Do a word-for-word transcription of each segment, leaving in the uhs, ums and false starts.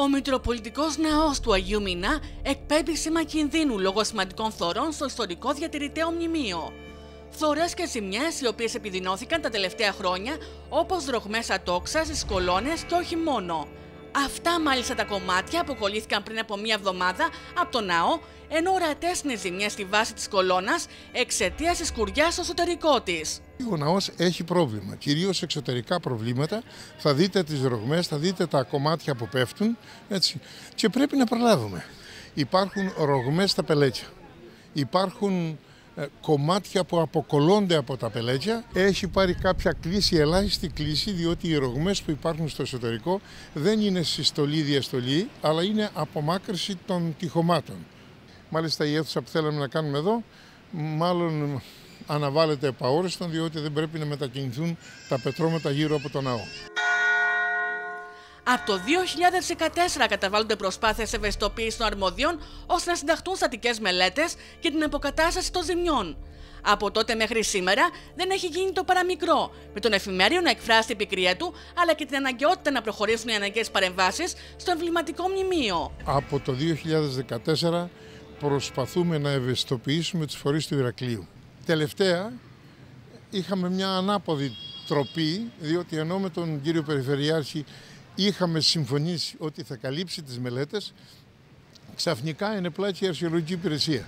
Ο Μητροπολιτικός Ναός του Αγίου Μινά εκπέμπει σήμα κινδύνου λόγω σημαντικών φθορών στο ιστορικό διατηρηταίο μνημείο. Φθορές και ζημιές οι οποίες επιδεινώθηκαν τα τελευταία χρόνια, όπως δρογμές ατόξα στις κολόνες και όχι μόνο. Αυτά μάλιστα τα κομμάτια αποκολλήθηκαν πριν από μία εβδομάδα από το ναό, ενώ ορατές είναι ζημιές στη βάση της κολόνας εξαιτίας της σκουριάς στο εσωτερικό της. Ο ναός έχει πρόβλημα, κυρίως εξωτερικά προβλήματα. Θα δείτε τις ρογμές, θα δείτε τα κομμάτια που πέφτουν, έτσι. Και πρέπει να προλάβουμε. Υπάρχουν ρογμές στα πελέτια. Υπάρχουν ε, κομμάτια που αποκολλώνται από τα πελέτια. Έχει πάρει κάποια κλίση, ελάχιστη κλίση, διότι οι ρογμές που υπάρχουν στο εσωτερικό δεν είναι συστολή-διαστολή, αλλά είναι απομάκρυση των τυχωμάτων. Μάλιστα η αίθουσα που θέλαμε να κάνουμε εδώ, μάλλον αναβάλλεται επαόριστον, διότι δεν πρέπει να μετακινηθούν τα πετρώματα γύρω από τον ναό. Από το δύο χιλιάδες δεκατέσσερα καταβάλλονται προσπάθειες ευαισθητοποίησης των αρμοδίων ώστε να συνταχθούν στατικές μελέτες για την αποκατάσταση των ζημιών. Από τότε μέχρι σήμερα δεν έχει γίνει το παραμικρό, με τον εφημέριο να εκφράσει την πικρία του, αλλά και την αναγκαιότητα να προχωρήσουν οι αναγκαίες παρεμβάσεις στο εμβληματικό μνημείο. Από το δύο χιλιάδες δεκατέσσερα προσπαθούμε να ευαισθητοποιήσουμε τους φορείς του Ηρακλείου. Τελευταία είχαμε μια ανάποδη τροπή, διότι ενώ με τον κύριο Περιφερειάρχη είχαμε συμφωνήσει ότι θα καλύψει τις μελέτες, ξαφνικά ενεπλάκη η Αρχαιολογική Υπηρεσία.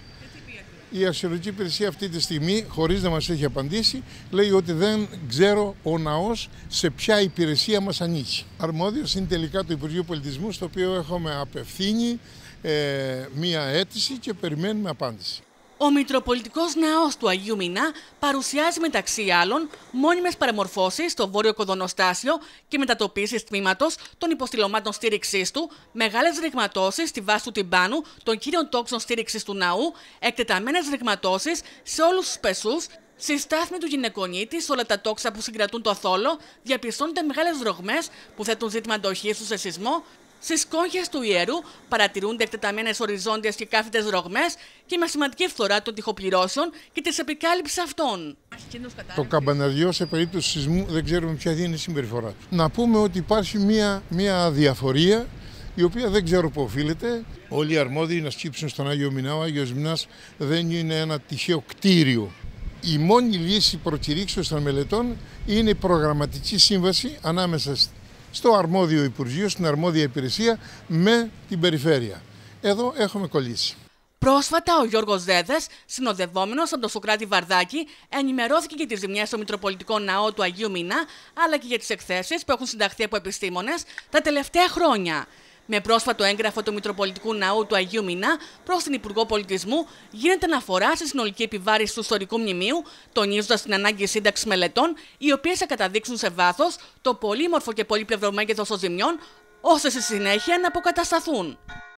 Η Αρχαιολογική Υπηρεσία αυτή τη στιγμή, χωρίς να μας έχει απαντήσει, λέει ότι δεν ξέρω ο ναός σε ποια υπηρεσία μας ανήκει. Αρμόδιος είναι τελικά το Υπουργείο Πολιτισμού, στο οποίο έχουμε απευθύνει ε, μία αίτηση και περιμένουμε απάντηση. Ο Μητροπολιτικός Ναός του Αγίου Μινά παρουσιάζει μεταξύ άλλων μόνιμες παραμορφώσεις στο βόρειο κοδονοστάσιο και μετατοπίσεις τμήματος των υποστηλωμάτων στήριξής του, μεγάλες ρηγματώσεις στη βάση του τυμπάνου των κύριων τόξων στήριξης του ναού, εκτεταμένες ρηγματώσεις σε όλους τους πεσούς. Στη στάθμη του γυναικονίτη, σε όλα τα τόξα που συγκρατούν το θόλο, διαπιστώνονται μεγάλες ρογμές που θέτουν ζήτημα αντοχής του σε σεισμό. Στις κόγχες του ιερού παρατηρούνται εκτεταμένες οριζόντιες και κάθετες ρογμές και με σημαντική φθορά των τοιχοπληρώσεων και της επικάλυψης αυτών. Το καμπαναριό σε περίπτωση σεισμού δεν ξέρουμε ποια είναι η συμπεριφορά του. Να πούμε ότι υπάρχει μια, μια διαφορία η οποία δεν ξέρω πού οφείλεται. Όλοι οι αρμόδιοι να σκύψουν στον Άγιο Μινά. Ο Άγιος Μινάς δεν είναι ένα τυχαίο κτίριο. Η μόνη λύση προκηρύξεως των μελετών είναι η προγραμματική σύμβαση ανάμεσα στο αρμόδιο Υπουργείο, στην αρμόδια υπηρεσία με την περιφέρεια. Εδώ έχουμε κολλήσει. Πρόσφατα, ο Γιώργος Δέδες, συνοδευόμενος από τον Σωκράτη Βαρδάκη, ενημερώθηκε για τις ζημιές στο Μητροπολιτικό Ναό του Αγίου Μινά, αλλά και για τις εκθέσεις που έχουν συνταχθεί από επιστήμονες τα τελευταία χρόνια. Με πρόσφατο έγγραφο του Μητροπολιτικού Ναού του Αγίου Μινά προς την Υπουργό Πολιτισμού, γίνεται αναφορά στη συνολική επιβάρυνση του ιστορικού μνημείου, τονίζοντας την ανάγκη σύνταξης μελετών, οι οποίες θα καταδείξουν σε βάθος το πολύμορφο και πολύπλευρο μέγεθος των ζημιών, ώστε στη συνέχεια να αποκατασταθούν.